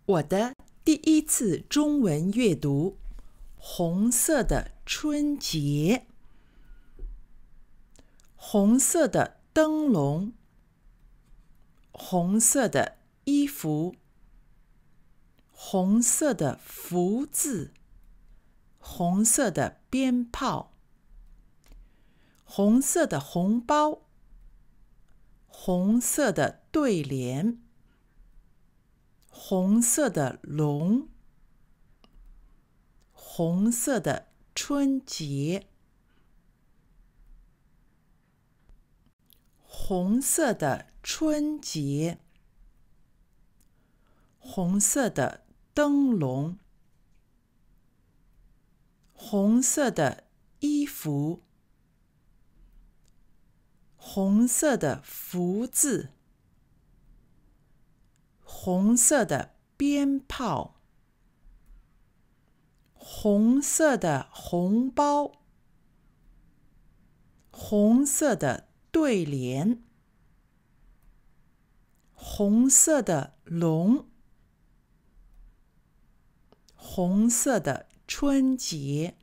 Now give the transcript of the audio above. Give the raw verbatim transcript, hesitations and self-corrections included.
我的第一次中文阅读，红色的春节。红色的灯笼，红色的衣服，红色的福字，红色的鞭炮，红色的红包，红色的对联，红色的龙，红色的春节，红色的春节，红色的灯笼，红色的衣服，红色的福字，红色的鞭炮，红色的红包，红色的对联，红色的龙，红色的春节。